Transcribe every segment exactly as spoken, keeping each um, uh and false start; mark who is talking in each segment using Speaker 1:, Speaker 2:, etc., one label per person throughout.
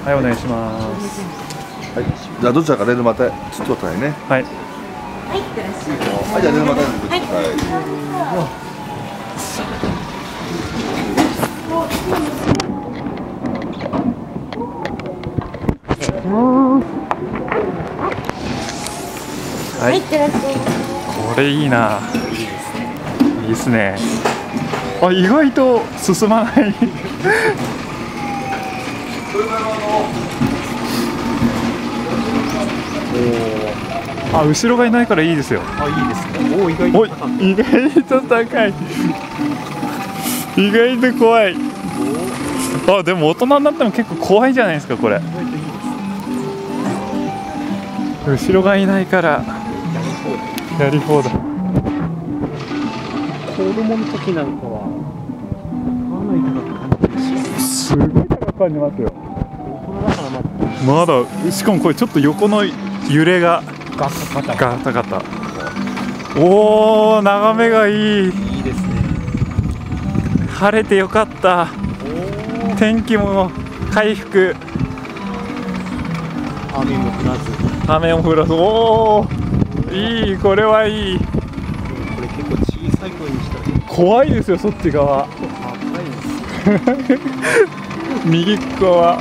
Speaker 1: はい、お願いします。
Speaker 2: はい、じゃあどちらかレールまたちょっと待ってね。
Speaker 1: はい。
Speaker 3: はい、いってらっしゃい。
Speaker 2: はい、じゃあレールまたにください。
Speaker 1: はい、
Speaker 3: いってらっしゃい。
Speaker 1: これいいな。いいですね。あ、意外と進まない。あ、後ろがいないからいいですよ。
Speaker 4: あ、いいですね。お、意外と高い。
Speaker 1: 意外と高い。意外と怖い。あ、でも大人になっても結構怖いじゃないですかこれ。後ろがいないからやり放題。
Speaker 4: 子供の時なんかはかなり高く感じるし、
Speaker 1: すごい高く感じますよ。
Speaker 4: 大人だからまだ
Speaker 1: まだ、しかもこれちょっと横の揺れが
Speaker 4: ガタガタ
Speaker 1: ガタガタ。おー、眺めがいい。
Speaker 4: いいですね。
Speaker 1: 晴れてよかった。天気も回復。
Speaker 4: 雨も降らず。
Speaker 1: 雨も降らず。おお、いい、これはいい。
Speaker 4: これ結構小さい声にしたら
Speaker 1: 怖いですよ、そっち側。
Speaker 4: 高いです。
Speaker 1: 右側。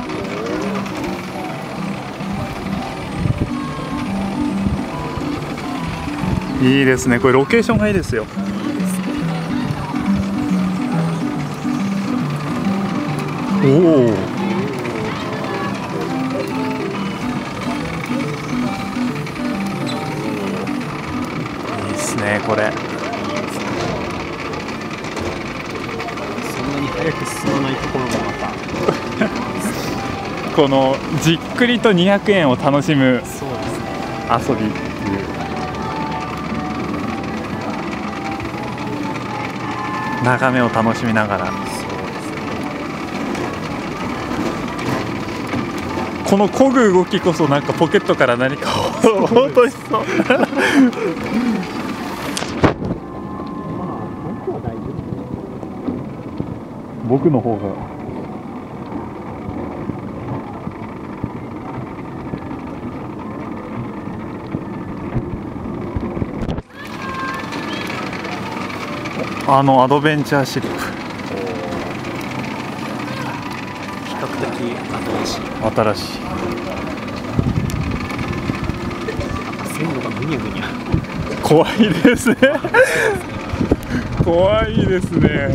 Speaker 1: いいですね、これロケーションがいいですよ。おお。いいですね、これ。
Speaker 4: そんなに早く進まないところもまた
Speaker 1: このじっくりとにひゃくえんを楽しむ
Speaker 4: そうですね。
Speaker 1: 遊びっていう。眺めを楽しみながら。この漕ぐ動きこそなんかポケットから何かを落としそう。
Speaker 4: まあ、僕は大丈夫。
Speaker 1: 僕の方が。あのアドベンチャーシップ。
Speaker 4: 比較的新しい。
Speaker 1: 新しい。
Speaker 4: 線路がぐにゃぐにゃ。
Speaker 1: 怖いですね。怖いですね。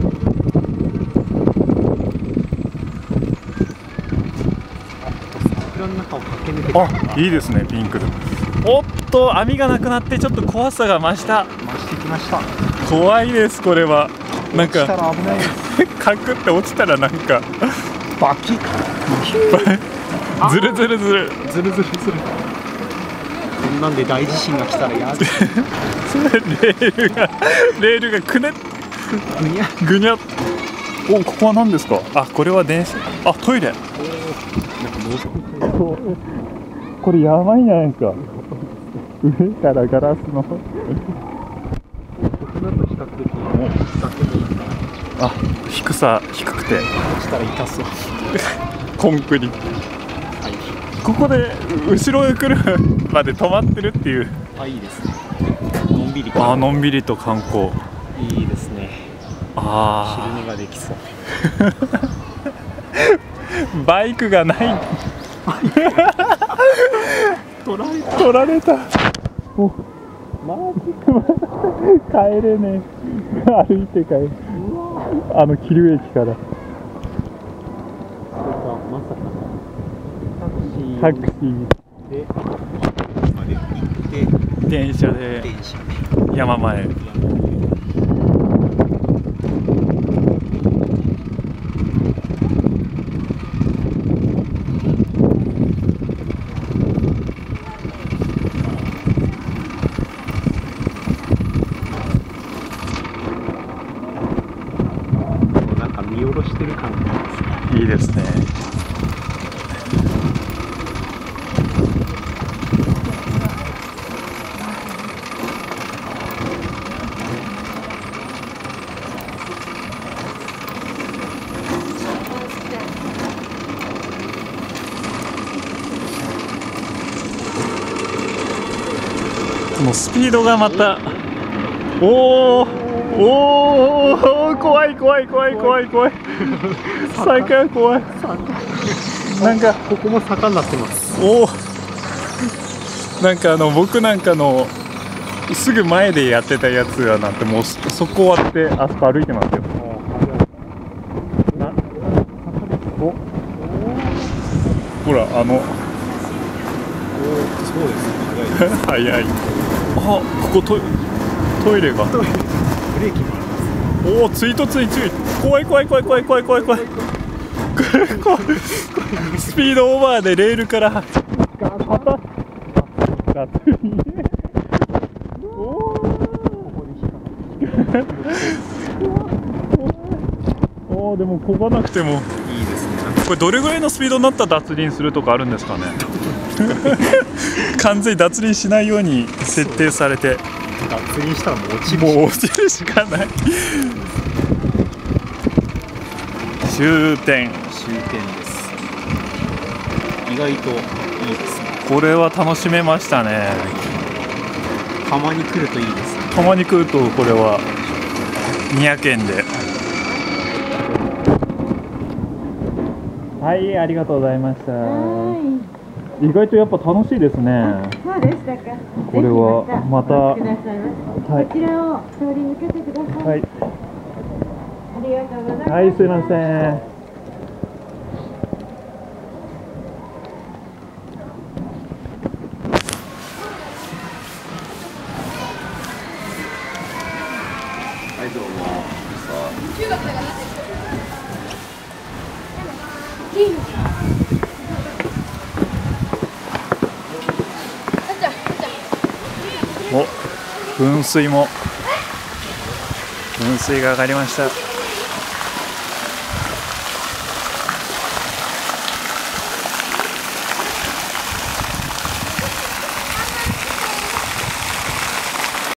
Speaker 4: 桜の中を駆け抜けて。
Speaker 1: あ、いいですね、ピンクで。おっと、網がなくなってちょっと怖さが増した。
Speaker 4: 増してきました。
Speaker 1: 怖いです、これは。なんか
Speaker 4: 落ちたら危ないです。
Speaker 1: カクって落ちたらなんか
Speaker 4: バキッ。
Speaker 1: ズルズルズル
Speaker 4: ズルズルズル。こんなんで大地震が来たらやだ。
Speaker 1: レールがレールがくねっ
Speaker 4: ぐにゃ
Speaker 1: ぐにゃ。お、ここは何ですか。あ、これは電車。あ、トイレ。
Speaker 4: なんかもう
Speaker 1: これやばいんじゃないですか。上からガラスの。
Speaker 4: ここだと比較的崖もいいな。
Speaker 1: あ、低さ低くて
Speaker 4: 落ちたら痛そう。
Speaker 1: コンクリ。ここで後ろへ来るまで止まってるっていう。
Speaker 4: あ、いいですね。のんびり。
Speaker 1: あ、のんびりと観光。
Speaker 4: いいですね。
Speaker 1: ああ。
Speaker 4: 昼寝ができそう。
Speaker 1: バイクがない。
Speaker 4: 取られた。
Speaker 1: 取られた。お、マジか。帰れねえ。歩いて帰る。あの桐生駅から。
Speaker 4: それかまさかの
Speaker 1: タクシー
Speaker 4: であれ行って
Speaker 1: 電車で
Speaker 4: 電車で
Speaker 1: 山前。
Speaker 4: なんか見下ろしてる感が
Speaker 1: いいですね。 このスピードがまた、おーおー、怖い怖い怖い怖い怖い、坂が怖い。なんか
Speaker 4: ここも坂になってます。
Speaker 1: おお、なんかあの僕なんかのすぐ前でやってたやつがなんて、もうそこ終わってあそこ歩いてますよ。なおほらあの
Speaker 4: そうですね、
Speaker 1: 早い。あ、ここトイトイレが。
Speaker 4: ブレーキもあります。
Speaker 1: おお、追突に注意。怖い怖い怖い怖い怖い怖い怖い。スピードオーバーでレールからガタッガツリ。おお、でもこがなくても
Speaker 4: いいですね。
Speaker 1: これどれぐらいのスピードになったら脱輪するとかあるんですかね。完全に脱輪しないように設定されて、
Speaker 4: 脱輪したらもう落ちる。
Speaker 1: もう落ちるしかない。終点。
Speaker 4: 終点です。意外といいですね。
Speaker 1: これは楽しめましたね。
Speaker 4: たまに来るといいですね。
Speaker 1: たまに来るとこれはにひゃくえんで。はい、ありがとうございました。意外とやっぱ楽しいですね。
Speaker 3: そうでしたか。
Speaker 1: これはまた、
Speaker 3: お越しくださいませ。
Speaker 1: はい、
Speaker 3: こちらを通り抜けてください。
Speaker 1: はい、
Speaker 3: ありがとうございます。
Speaker 1: はい、すいません。
Speaker 2: はいどうも。
Speaker 1: お、噴水も噴水が上がりました。